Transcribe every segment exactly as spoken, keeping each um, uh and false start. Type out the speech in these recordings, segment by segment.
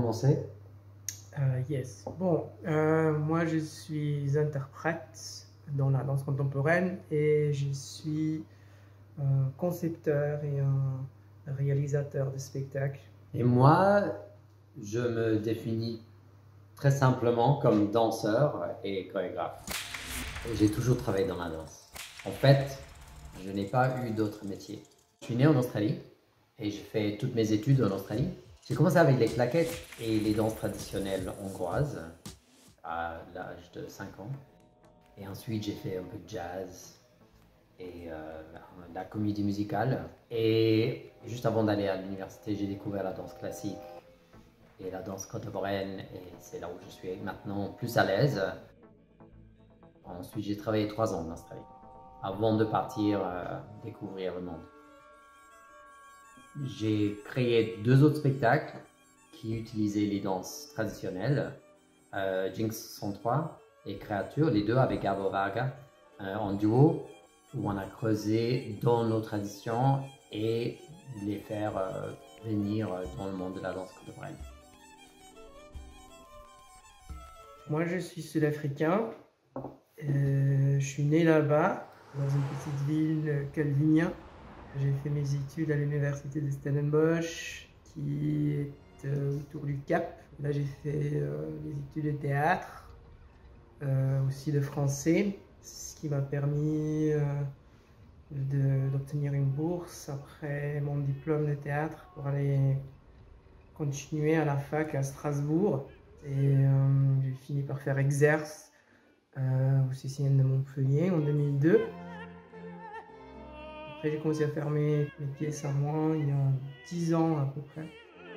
commencer? Uh, yes. Bon, euh, moi je suis interprète dans la danse contemporaine et je suis un concepteur et un réalisateur de spectacles. Et moi, je me définis très simplement comme danseur et chorégraphe. J'ai toujours travaillé dans la danse. En fait, je n'ai pas eu d'autre métier. Je suis né en Australie et j'ai fait toutes mes études en Australie. J'ai commencé avec les claquettes et les danses traditionnelles hongroises à l'âge de cinq ans. Et ensuite, j'ai fait un peu de jazz et euh, la comédie musicale. Et juste avant d'aller à l'université, j'ai découvert la danse classique et la danse contemporaine. Et c'est là où je suis maintenant plus à l'aise. Ensuite, j'ai travaillé trois ans en Australie avant de partir euh, découvrir le monde. J'ai créé deux autres spectacles qui utilisaient les danses traditionnelles, euh, Jinx cent trois et Créature, les deux avec Gabo Varga, euh, en duo, où on a creusé dans nos traditions et les faire euh, venir dans le monde de la danse contemporaine. Moi je suis sud-africain, euh, je suis né là-bas, dans une petite ville, Calvinia. J'ai fait mes études à l'université de Stellenbosch, qui est euh, autour du Cap. Là, j'ai fait euh, des études de théâtre, euh, aussi de français, ce qui m'a permis euh, d'obtenir une bourse après mon diplôme de théâtre pour aller continuer à la fac à Strasbourg. Et euh, j'ai fini par faire exerce euh, au C C N de Montpellier en deux mille deux. Après, j'ai commencé à faire mes, mes pièces à moi il y a dix ans à peu près.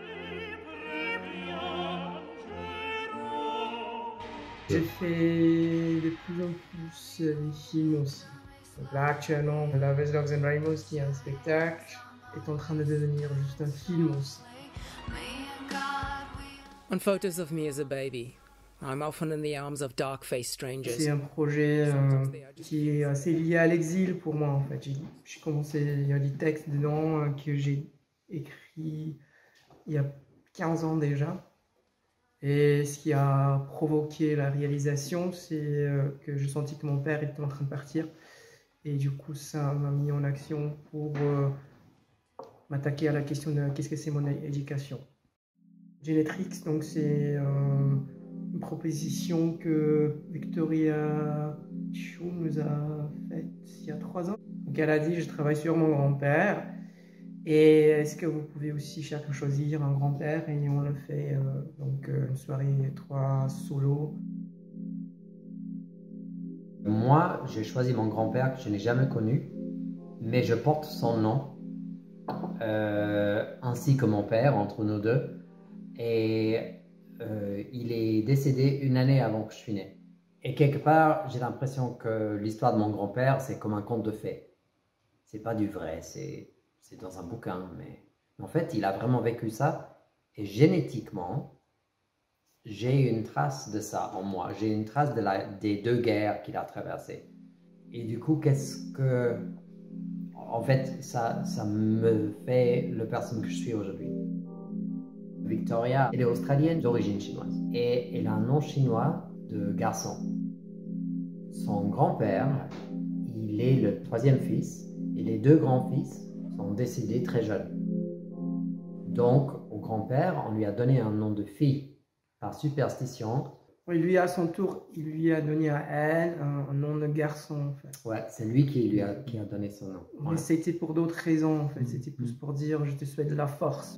J'ai fait de plus en plus des films aussi. Donc là, actuellement, Lovers, Dogs and Rainbows, qui est un spectacle, est en train de devenir juste un film aussi. On photos of me as a baby, I'm often in the arms of dark-faced strangers. C'est un projet euh, qui est assez lié à l'exil pour moi en fait. J'ai commencé, il y a des textes dedans euh, que j'ai écrits il y a quinze ans déjà. Et ce qui a provoqué la réalisation, c'est euh, que je sentis que mon père était en train de partir. Et du coup, ça m'a mis en action pour euh, m'attaquer à la question de qu'est-ce que c'est mon éducation. Genetrix, donc c'est euh, une proposition que Victoria Chou nous a faite il y a trois ans. Donc elle a dit, je travaille sur mon grand-père et est-ce que vous pouvez aussi chacun choisir un grand-père, et on a fait euh, donc une soirée trois solos. Moi, j'ai choisi mon grand-père que je n'ai jamais connu, mais je porte son nom, euh, ainsi que mon père, entre nous deux. Et euh, il est décédé une année avant que je suis né. Et quelque part, j'ai l'impression que l'histoire de mon grand-père, c'est comme un conte de fées. C'est pas du vrai, c'est dans un bouquin, mais en fait, il a vraiment vécu ça. Et génétiquement, j'ai une trace de ça en moi. J'ai une trace de la, des deux guerres qu'il a traversées. Et du coup, qu'est-ce que... En fait, ça, ça me fait la personne que je suis aujourd'hui. Victoria, elle est australienne d'origine chinoise et elle a un nom chinois de garçon. Son grand-père, il est le troisième fils et les deux grands-fils sont décédés très jeunes. Donc, au grand-père, on lui a donné un nom de fille par superstition. Oui, lui, à son tour, il lui a donné à elle un, un nom de garçon, en fait. Ouais, c'est lui qui lui a, qui a donné son nom. Mais ouais. C'était pour d'autres raisons, en fait. C'était plus pour dire, je te souhaite de la force.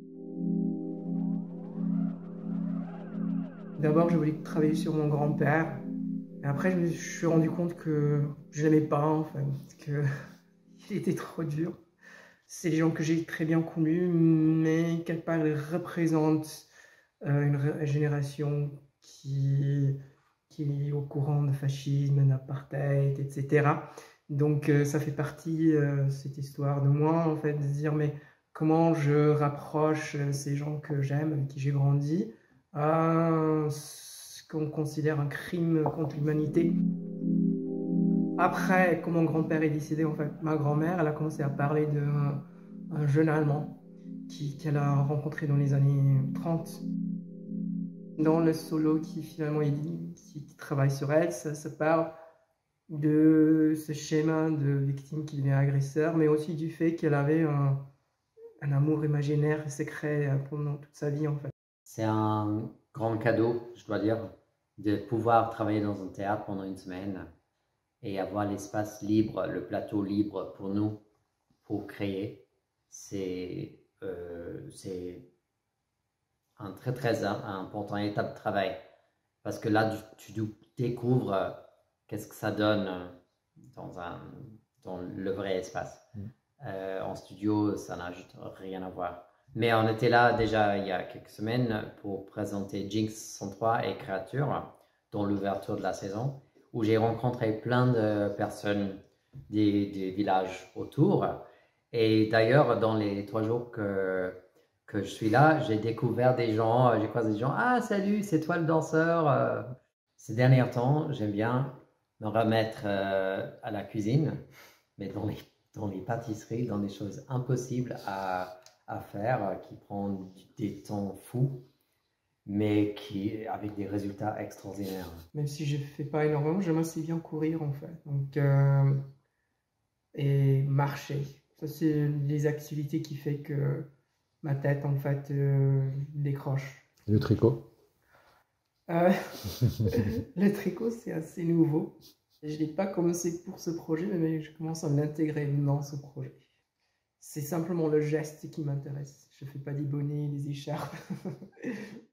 D'abord, je voulais travailler sur mon grand-père. Et après, je me suis rendu compte que je l'aimais pas, en fait. Qu'il était trop dur. C'est des gens que j'ai très bien connus, mais quelque part, ils représentent euh, une génération qui, qui est au courant de fascisme, d'apartheid, et cetera. Donc, euh, ça fait partie de euh, cette histoire de moi, en fait, de se dire, mais comment je rapproche ces gens que j'aime, avec qui j'ai grandi, à ce qu'on considère un crime contre l'humanité. Après, quand mon grand-père est décédé, en fait, ma grand-mère, elle a commencé à parler d'un jeune Allemand qu'elle a rencontré dans les années trente. Dans le solo qui finalement il, qui, qui travaille sur elle, ça, ça parle de ce schéma de victime qui devient agresseur, mais aussi du fait qu'elle avait un, un amour imaginaire et secret pendant toute sa vie en fait. C'est un grand cadeau, je dois dire, de pouvoir travailler dans un théâtre pendant une semaine et avoir l'espace libre, le plateau libre pour nous, pour créer. C'est euh, un très très important étape de travail parce que là tu, tu découvres qu'est-ce que ça donne dans, un, dans le vrai espace. Mmh. Euh, en studio, ça n'a juste rien à voir. Mais on était là déjà il y a quelques semaines pour présenter Jinx cent trois et Créature dans l'ouverture de la saison, où j'ai rencontré plein de personnes des, des villages autour. Et d'ailleurs, dans les trois jours que, que je suis là, j'ai découvert des gens, j'ai croisé des gens. Ah, salut, c'est toi le danseur. Ces derniers temps, j'aime bien me remettre euh, à la cuisine, mais dans les, dans les pâtisseries, dans des choses impossibles à, à faire, qui prennent des temps fous, mais qui, avec des résultats extraordinaires. Même si je ne fais pas énormément, j'aime assez bien courir en fait. Donc, euh, et marcher. Ça, c'est les activités qui font que ma tête en fait euh, décroche. Et le tricot? Euh, le tricot, c'est assez nouveau. Je n'ai pas commencé pour ce projet, mais je commence à l'intégrer dans ce projet. C'est simplement le geste qui m'intéresse. Je ne fais pas des bonnets, des écharpes.